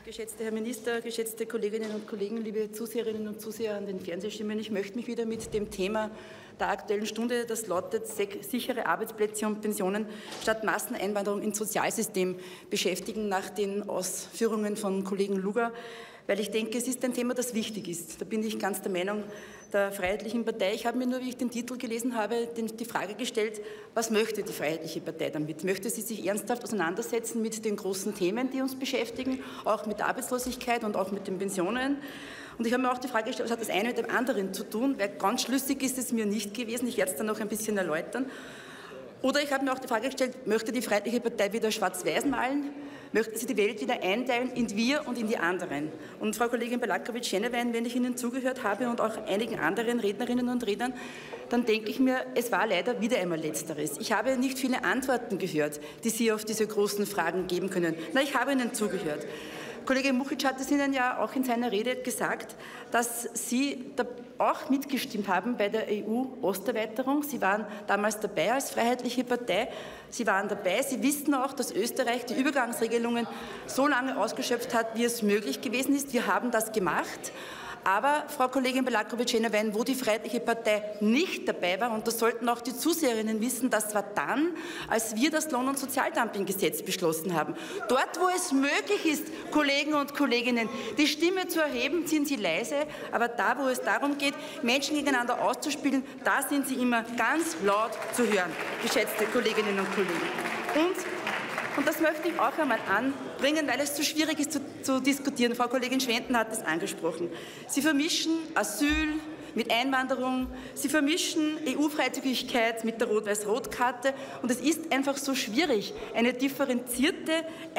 Geschätzter Herr Minister, geschätzte Kolleginnen und Kollegen, liebe Zuseherinnen und Zuseher an den Fernsehschirmen, ich möchte mich wieder mit dem Thema der Aktuellen Stunde, das lautet sichere Arbeitsplätze und Pensionen statt Masseneinwanderung ins Sozialsystem beschäftigen, nach den Ausführungen von Kollegen Luger, weil ich denke, es ist ein Thema, das wichtig ist. Da bin ich ganz der Meinung der Freiheitlichen Partei. Ich habe mir nur, wie ich den Titel gelesen habe, die Frage gestellt, was möchte die Freiheitliche Partei damit? Möchte sie sich ernsthaft auseinandersetzen mit den großen Themen, die uns beschäftigen, auch mit der Arbeitslosigkeit und auch mit den Pensionen? Und ich habe mir auch die Frage gestellt, was hat das eine mit dem anderen zu tun? Weil ganz schlüssig ist es mir nicht gewesen. Ich werde es dann noch ein bisschen erläutern. Oder ich habe mir auch die Frage gestellt, möchte die Freiheitliche Partei wieder schwarz-weiß malen? Möchten Sie die Welt wieder einteilen in wir und in die anderen? Und Frau Kollegin Balakovic-Schennewein, wenn ich Ihnen zugehört habe und auch einigen anderen Rednerinnen und Rednern, dann denke ich mir, es war leider wieder einmal Letzteres. Ich habe nicht viele Antworten gehört, die Sie auf diese großen Fragen geben können. Na, ich habe Ihnen zugehört. Kollege Muchic hat es Ihnen ja auch in seiner Rede gesagt, dass Sie da auch mitgestimmt haben bei der EU-Osterweiterung. Sie waren damals dabei als Freiheitliche Partei. Sie waren dabei. Sie wissen auch, dass Österreich die Übergangsregelungen so lange ausgeschöpft hat, wie es möglich gewesen ist. Wir haben das gemacht. Aber, Frau Kollegin Balakovic-Schennewein, wo die Freiheitliche Partei nicht dabei war, und das sollten auch die Zuseherinnen wissen, das war dann, als wir das Lohn- und Sozialdumpinggesetz beschlossen haben. Dort, wo es möglich ist, Kollegen und Kolleginnen, die Stimme zu erheben, sind Sie leise, aber da, wo es darum geht, Menschen gegeneinander auszuspielen, da sind Sie immer ganz laut zu hören, geschätzte Kolleginnen und Kollegen. Und das möchte ich auch einmal anbringen, weil es zu schwierig ist zu diskutieren. Frau Kollegin Schwenten hat es angesprochen. Sie vermischen Asyl mit Einwanderung, Sie vermischen EU-Freizügigkeit mit der Rot-Weiß-Rot-Karte. Und es ist einfach so schwierig, eine differenzierte,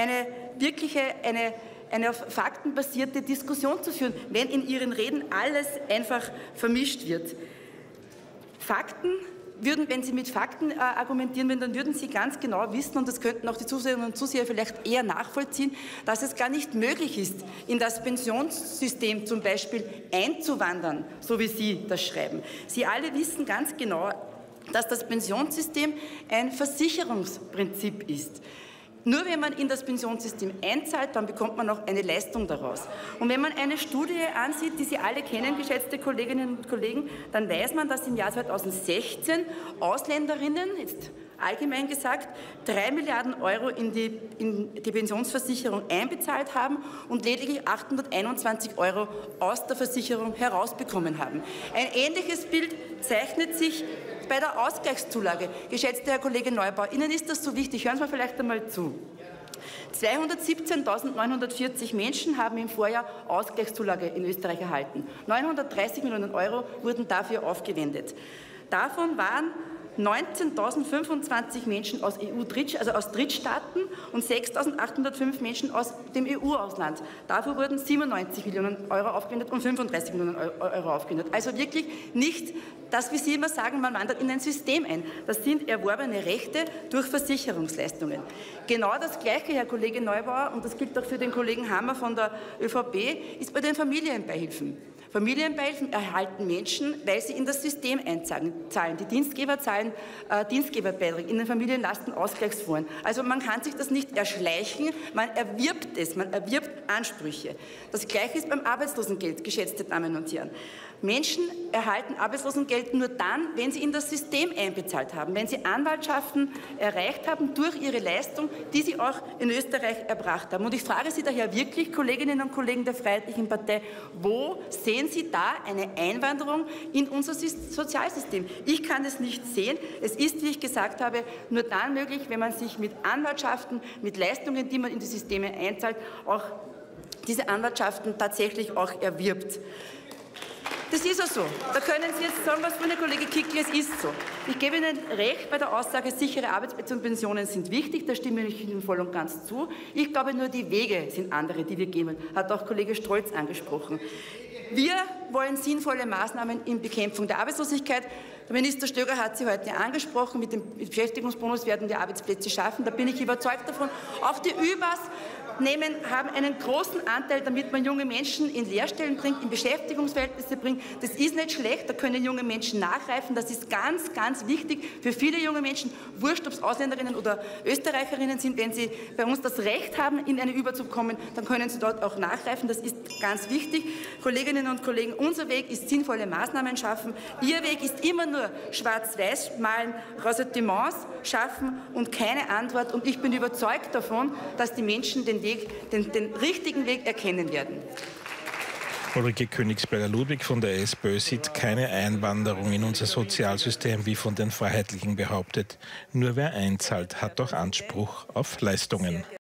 eine auf Fakten basierte Diskussion zu führen, wenn in Ihren Reden alles einfach vermischt wird. Wenn Sie mit Fakten argumentieren würden, dann würden Sie ganz genau wissen, und das könnten auch die Zuseherinnen und Zuseher vielleicht eher nachvollziehen, dass es gar nicht möglich ist, in das Pensionssystem zum Beispiel einzuwandern, so wie Sie das schreiben. Sie alle wissen ganz genau, dass das Pensionssystem ein Versicherungsprinzip ist. Nur wenn man in das Pensionssystem einzahlt, dann bekommt man auch eine Leistung daraus. Und wenn man eine Studie ansieht, die Sie alle kennen, geschätzte Kolleginnen und Kollegen, dann weiß man, dass im Jahr 2016 Ausländerinnen, jetzt allgemein gesagt, 3 Milliarden Euro in die Pensionsversicherung einbezahlt haben und lediglich 821 Euro aus der Versicherung herausbekommen haben. Ein ähnliches Bild zeichnet sich bei der Ausgleichszulage. Geschätzter Herr Kollege Neubauer, Ihnen ist das so wichtig, hören Sie mir vielleicht einmal zu. 217.940 Menschen haben im Vorjahr Ausgleichszulage in Österreich erhalten. 930 Millionen Euro wurden dafür aufgewendet. Davon waren 19.025 Menschen aus aus Drittstaaten und 6.805 Menschen aus dem EU-Ausland. Dafür wurden 97 Millionen Euro aufgewendet und 35 Millionen Euro aufgewendet. Also wirklich nicht das, wie Sie immer sagen, man wandert in ein System ein. Das sind erworbene Rechte durch Versicherungsleistungen. Genau das Gleiche, Herr Kollege Neubauer, und das gilt auch für den Kollegen Hammer von der ÖVP, ist bei den Familienbeihilfen. Familienbeihilfen erhalten Menschen, weil sie in das System einzahlen. Die Dienstgeber zahlen Dienstgeberbeiträge in den Familienlastenausgleichsfonds. Also man kann sich das nicht erschleichen, man erwirbt es, man erwirbt Ansprüche. Das Gleiche ist beim Arbeitslosengeld, geschätzte Damen und Herren. Menschen erhalten Arbeitslosengeld nur dann, wenn sie in das System einbezahlt haben, wenn sie Anwaltschaften erreicht haben durch ihre Leistung, die sie auch in Österreich erbracht haben. Und ich frage Sie daher wirklich, Kolleginnen und Kollegen der Freiheitlichen Partei, wo sehen Sie da eine Einwanderung in unser Sozialsystem? Ich kann es nicht sehen. Es ist, wie ich gesagt habe, nur dann möglich, wenn man sich mit Anwaltschaften, mit Leistungen, die man in die Systeme einzahlt, auch diese Anwaltschaften tatsächlich auch erwirbt. Das ist auch so. Da können Sie jetzt sagen, was von der Kollege Kickl, es ist so. Ich gebe Ihnen recht bei der Aussage, sichere Arbeitsplätze und Pensionen sind wichtig, da stimme ich Ihnen voll und ganz zu. Ich glaube nur, die Wege sind andere, die wir gehen, hat auch Kollege Strolz angesprochen. Wir wollen sinnvolle Maßnahmen in Bekämpfung der Arbeitslosigkeit. Der Minister Stöger hat Sie heute angesprochen, mit dem Beschäftigungsbonus werden wir Arbeitsplätze schaffen. Da bin ich überzeugt davon. Auch die ÜBAs haben einen großen Anteil, damit man junge Menschen in Lehrstellen bringt, in Beschäftigungsverhältnisse bringt. Das ist nicht schlecht, da können junge Menschen nachreifen. Das ist ganz, ganz wichtig für viele junge Menschen. Wurscht, ob es Ausländerinnen oder Österreicherinnen sind, wenn sie bei uns das Recht haben, in eine ÜBA zu kommen, dann können sie dort auch nachreifen. Das ist ganz wichtig. Kolleginnen und Kollegen, unser Weg ist sinnvolle Maßnahmen schaffen. Ihr Weg ist immer nur schwarz-weiß malen, Ressentiments schaffen und keine Antwort. Und ich bin überzeugt davon, dass die Menschen den richtigen Weg erkennen werden. Ulrike Königsberger-Ludwig von der SPÖ sieht keine Einwanderung in unser Sozialsystem, wie von den Freiheitlichen behauptet. Nur wer einzahlt, hat doch Anspruch auf Leistungen.